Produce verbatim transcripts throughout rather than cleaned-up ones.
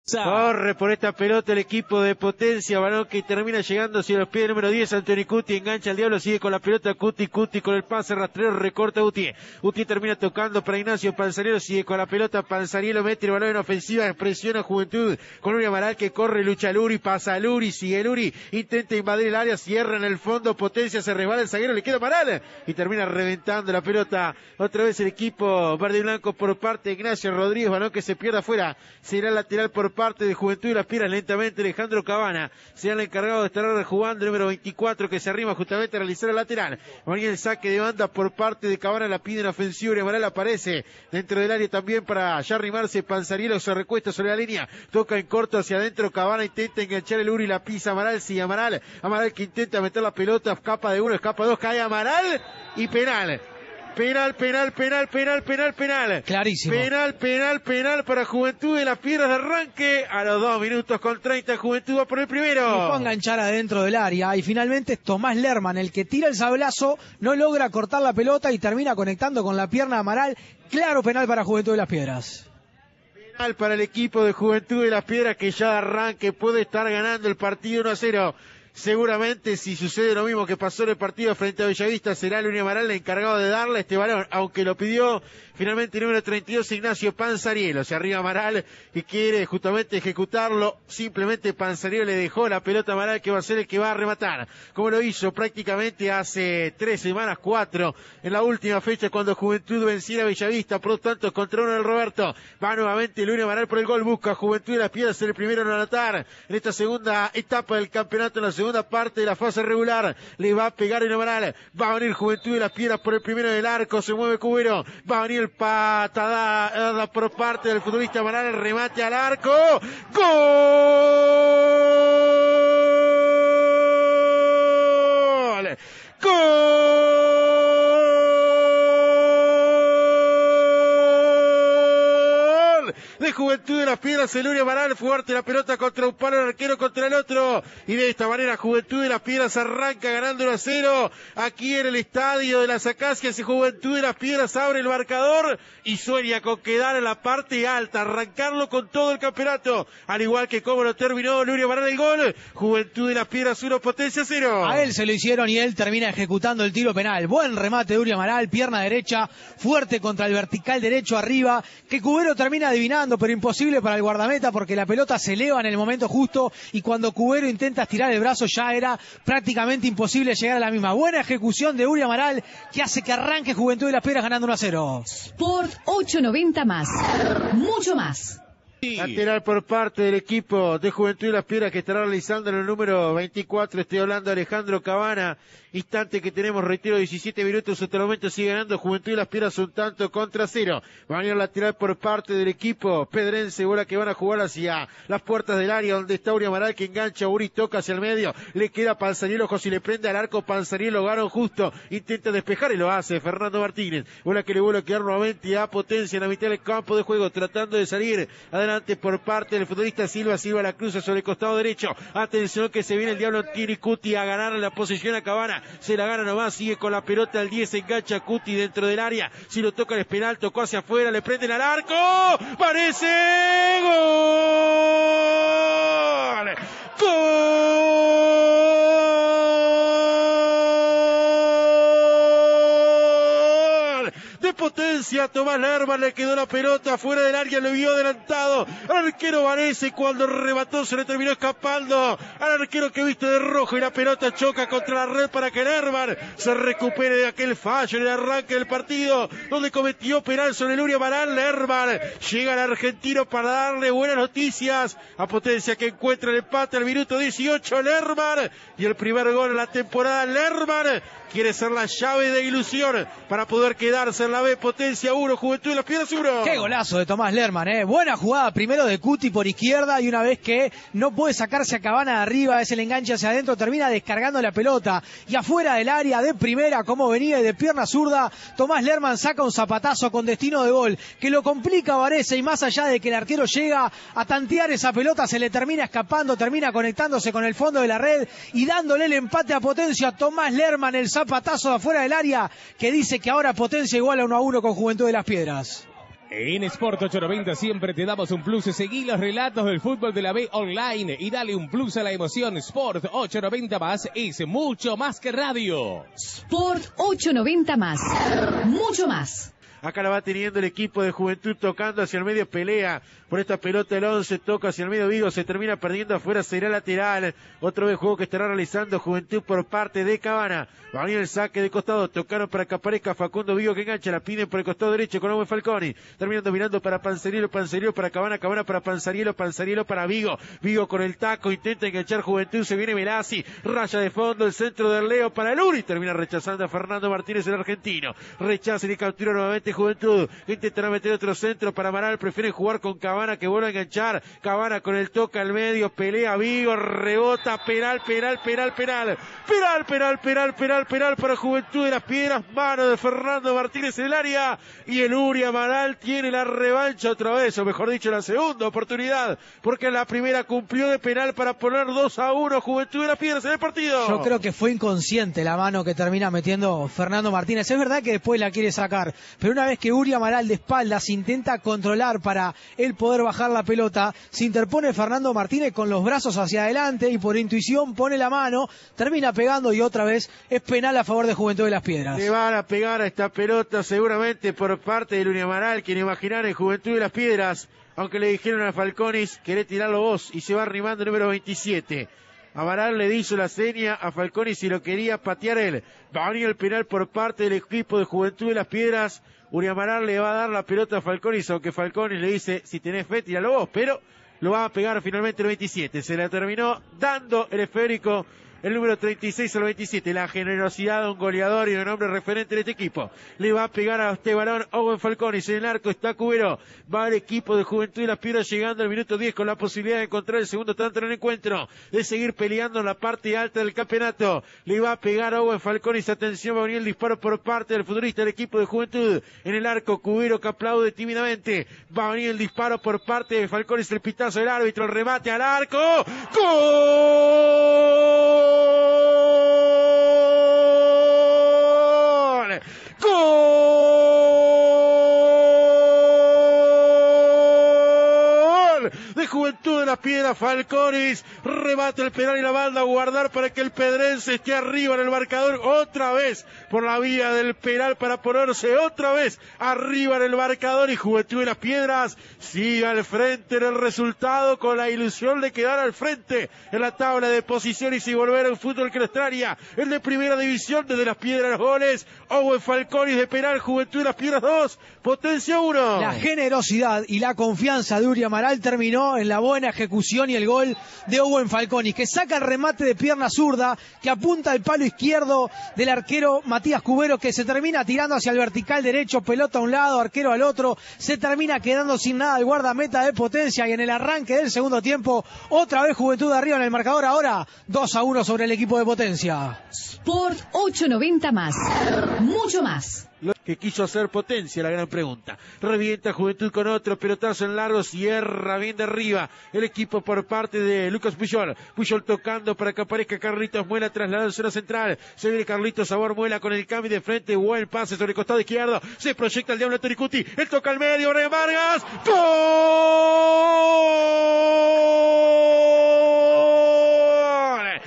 Corre por esta pelota el equipo de Potencia, balón que termina llegando hacia los pies número diez, Anthony Cuti, engancha al diablo, sigue con la pelota Cuti, Cuti con el pase rastrero, recorta Uti, Uti termina tocando para Ignacio Panzarielo, sigue con la pelota Panzarielo, mete el balón en ofensiva, presiona Juventud, con Luri Amaral que corre, lucha Luri, pasa Luri, sigue Luri, intenta invadir el área, cierra en el fondo, Potencia, se resbala el zaguero, le queda Amaral, y termina reventando la pelota, otra vez el equipo verde y blanco por parte de Ignacio Rodríguez, balón que se pierde afuera, será lateral por parte de Juventud y las Piedras lentamente Alejandro Cabana, será el encargado de estar jugando, número veinticuatro, que se arrima justamente a realizar el lateral. María el saque de banda por parte de Cabana, la pide en ofensiva y Amaral aparece dentro del área también para ya arrimarse Panzarielo, se recuesta sobre la línea, toca en corto hacia adentro, Cabana intenta enganchar el Uri, la pisa Amaral, sigue Amaral, Amaral que intenta meter la pelota, escapa de uno, escapa de dos, cae Amaral y penal. Penal, penal, penal, penal, penal, penal. Clarísimo. Penal, penal, penal para Juventud de las Piedras de arranque. A los dos minutos con treinta, Juventud va por el primero. Y fue a enganchar adentro del área. Y finalmente es Tomás Lerman el que tira el sablazo, no logra cortar la pelota y termina conectando con la pierna de Amaral. Claro penal para Juventud de las Piedras. Penal para el equipo de Juventud de las Piedras que ya de arranque puede estar ganando el partido uno a cero. Seguramente si sucede lo mismo que pasó en el partido frente a Bellavista, será Luri Amaral el encargado de darle este balón, aunque lo pidió finalmente el número treinta y dos Ignacio Panzarielo. Se arriba Amaral y quiere justamente ejecutarlo, simplemente Panzarielo le dejó la pelota a Amaral que va a ser el que va a rematar, como lo hizo prácticamente hace tres semanas, cuatro, en la última fecha cuando Juventud venciera a Bellavista, por lo tanto contra uno del Roberto, va nuevamente Luri Amaral por el gol, busca Juventud de las Piedras ser el primero en anotar en esta segunda etapa del campeonato, en la segunda parte de la fase regular, le va a pegar en Amaral, va a venir Juventud de las Piedras por el primero del arco, se mueve Cubero, va a venir el patada por parte del futbolista Amaral, el remate al arco, ¡gol! ¡Gol! De Juventud de las Piedras, el Luri Amaral, fuerte la pelota contra un palo, el arquero contra el otro, y de esta manera Juventud de las Piedras arranca ganando uno a cero, aquí en el estadio de las Acacias, y Juventud de las Piedras abre el marcador, y sueña con quedar en la parte alta, arrancarlo con todo el campeonato, al igual que como lo terminó Luri Amaral el gol, Juventud de las Piedras uno, Potencia cero. A él se lo hicieron y él termina ejecutando el tiro penal, buen remate de Luri Amaral, pierna derecha, fuerte contra el vertical derecho arriba, que Cubero termina adivinando, pero imposible para el guardameta porque la pelota se eleva en el momento justo y cuando Cubero intenta estirar el brazo ya era prácticamente imposible llegar a la misma. Buena ejecución de Uri Amaral que hace que arranque Juventud de las Piedras ganando uno a cero. Sport ochocientos noventa más, mucho más. Lateral por parte del equipo de Juventud de las Piedras que estará realizando en el número veinticuatro, estoy hablando de Alejandro Cabana, instante que tenemos, reitero, diecisiete minutos, hasta el momento sigue ganando Juventud de las Piedras un tanto contra cero, va a venir lateral por parte del equipo pedrense, bola que van a jugar hacia las puertas del área donde está Uri Amaral que engancha, Uri toca hacia el medio, le queda Panzarielo, ojo si le prende al arco, Panzarielo gana justo, intenta despejar y lo hace Fernando Martínez, bola que le vuelve a quedar nuevamente a Potencia en la mitad del campo de juego, tratando de salir adelante por parte del futbolista Silva, Silva la cruza sobre el costado derecho, atención que se viene el diablo Tini Cuti a ganar la posición a Cabana, se la gana nomás, sigue con la pelota al diez, engancha Cuti dentro del área, si lo toca el penal, tocó hacia afuera, le prenden al arco, parece gol, gol de Potencia, Tomás Lerman le quedó la pelota fuera del área, lo vio adelantado, al arquero Varese cuando remató se le terminó escapando, al arquero que viste de rojo y la pelota choca contra la red para que Lerman se recupere de aquel fallo en el arranque del partido, donde cometió penal sobre Luri Amaral. Lerman llega al argentino para darle buenas noticias a Potencia que encuentra el empate al minuto dieciocho, Lerman, y el primer gol en la temporada. Lerman quiere ser la llave de ilusión para poder quedarse en la B. Potencia uno, Juventud de las Piedras uno. Qué golazo de Tomás Lerman, eh. Buena jugada primero de Cuti por izquierda y una vez que no puede sacarse a Cabana de arriba, es el enganche hacia adentro, termina descargando la pelota y afuera del área de primera, como venía y de pierna zurda, Tomás Lerman saca un zapatazo con destino de gol que lo complica a Varese y más allá de que el arquero llega a tantear esa pelota, se le termina escapando, termina conectándose con el fondo de la red y dándole el empate a Potencia. Tomás Lerman, el zapatazo de afuera del área que dice que ahora Potencia iguala uno a uno con Juventud de las Piedras. En Sport ochocientos noventa siempre te damos un plus. Seguí los relatos del fútbol de la B online y dale un plus a la emoción. Sport ochocientos noventa más es mucho más que radio. Sport ochocientos noventa más. Mucho más. Acá la va teniendo el equipo de Juventud tocando hacia el medio, pelea por esta pelota el once, toca hacia el medio Vigo, se termina perdiendo afuera, será lateral. Otro vez juego que estará realizando Juventud por parte de Cabana. Va a venir el saque de costado, tocaron para que aparezca Facundo Vigo que engancha, la piden por el costado derecho con Owen Falconi. Terminando mirando para Panzarielo, Panzarielo para Cabana, Cabana para Panzarielo, Panzarielo para Vigo. Vigo con el taco, intenta enganchar Juventud, se viene Velazzi, raya de fondo, el centro del Leo para el Uri, termina rechazando a Fernando Martínez, el argentino. Rechaza y captura nuevamente Juventud, intentará meter otro centro para Amaral, prefieren jugar con Cabana que vuelve a enganchar, Cabana con el toque al medio, pelea Vigo, rebota, penal, penal, penal, penal, penal, penal, penal, penal, penal para Juventud de las Piedras, mano de Fernando Martínez en el área, y el Uri Amaral tiene la revancha otra vez, o mejor dicho la segunda oportunidad, porque en la primera cumplió de penal para poner dos a uno Juventud de las Piedras en el partido. Yo creo que fue inconsciente la mano que termina metiendo Fernando Martínez, es verdad que después la quiere sacar, pero una vez que Uri Amaral de espaldas intenta controlar para él poder bajar la pelota, se interpone Fernando Martínez con los brazos hacia adelante y por intuición pone la mano, termina pegando y otra vez es penal a favor de Juventud de las Piedras. Le van a pegar a esta pelota seguramente por parte de Uri Amaral, quien imaginar en Juventud de las Piedras, aunque le dijeron a Falconis, querés tirarlo vos, y se va arrimando el número veintisiete. Amaral le hizo la seña a Falconi si lo quería patear él. Va a venir el penal por parte del equipo de Juventud de las Piedras. Uri Amaral le va a dar la pelota a Falconi, aunque Falconi le dice, si tenés fe, tíralo vos, pero lo va a pegar finalmente el veintisiete. Se la terminó dando el esférico el número treinta y seis al veintisiete, la generosidad de un goleador y de un hombre referente de este equipo. Le va a pegar a este balón Owen Falconi, en el arco está Cubero, va el equipo de Juventud de las Piedras llegando al minuto diez con la posibilidad de encontrar el segundo tanto en el encuentro, de seguir peleando en la parte alta del campeonato. Le va a pegar a Owen Falconi, atención, va a venir el disparo por parte del futbolista del equipo de Juventud, en el arco Cubero que aplaude tímidamente, va a venir el disparo por parte de Falconi, el pitazo del árbitro, el remate al arco, ¡gol! ¡Gol! ¡Gol! De Juventud de las Piedras, Falconis remate el penal y la banda a guardar para que el pedrense esté arriba en el marcador otra vez por la vía del penal para ponerse otra vez arriba en el marcador, y Juventud de las Piedras sigue al frente en el resultado con la ilusión de quedar al frente en la tabla de posiciones y volver a un fútbol que lo extraña, el de primera división. Desde las Piedras los goles, Owen Falconi de penal, Juventud de las Piedras dos, Potencia uno. La generosidad y la confianza de Uri Amaral terminó en la buena ejecución y el gol de Owen Falconi, que saca el remate de pierna zurda, que apunta al palo izquierdo del arquero Matías Cubero, que se termina tirando hacia el vertical derecho, pelota a un lado, arquero al otro, se termina quedando sin nada el guardameta de Potencia, y en el arranque del segundo tiempo, otra vez Juventud arriba en el marcador, ahora dos a uno sobre el equipo de Potencia. Sport ochocientos noventa más. Mucho más. Lo que quiso hacer Potencia, la gran pregunta. Revienta Juventud con otro pelotazo en largo, cierra bien de arriba el equipo por parte de Lucas Puyol. Puyol tocando para que aparezca Carlitos Muela, trasladado en zona central. Se viene Carlitos Sabor Muela con el cambio de frente, buen pase sobre el costado izquierdo. Se proyecta el Diablo Toricuti, él toca al medio, Brian Vargas. ¡Gol!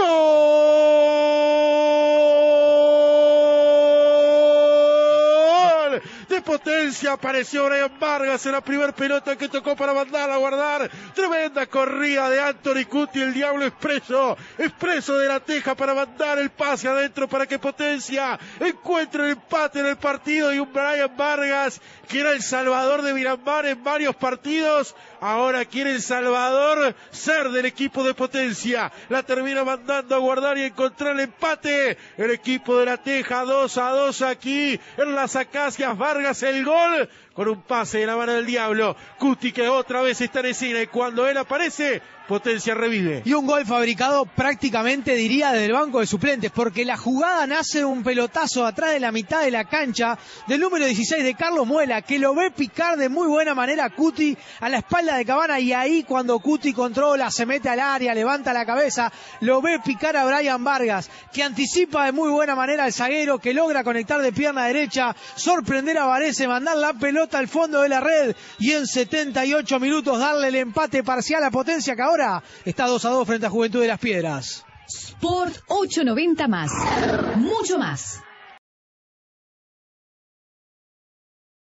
¡Gol! De Potencia apareció Brian Vargas en la primera pelota que tocó para mandarla a guardar. Tremenda corrida de Anthony Cuti, el Diablo expreso, expreso de la Teja para mandar el pase adentro para que Potencia encuentre el empate en el partido, y un Brian Vargas que era el salvador de Miramar en varios partidos, ahora quiere el salvador ser del equipo de Potencia. La termina mandando a guardar y encontrar el empate. El equipo de la Teja dos a dos aquí en las Acacias. Vargas el gol con un pase de la mano del Diablo. Cuti que otra vez está en escena, y cuando él aparece, Potencia revive. Y un gol fabricado prácticamente, diría, desde el banco de suplentes, porque la jugada nace de un pelotazo atrás de la mitad de la cancha del número dieciséis de Carlos Muela, que lo ve picar de muy buena manera a Cuti a la espalda de Cabana, y ahí cuando Cuti controla, se mete al área, levanta la cabeza, lo ve picar a Brian Vargas, que anticipa de muy buena manera al zaguero, que logra conectar de pierna derecha, sorprender a Varese, mandar la pelota pelota al fondo de la red y en setenta y ocho minutos darle el empate parcial a Potencia, que ahora está dos a dos frente a Juventud de las Piedras. Sport ochocientos noventa más. Mucho más.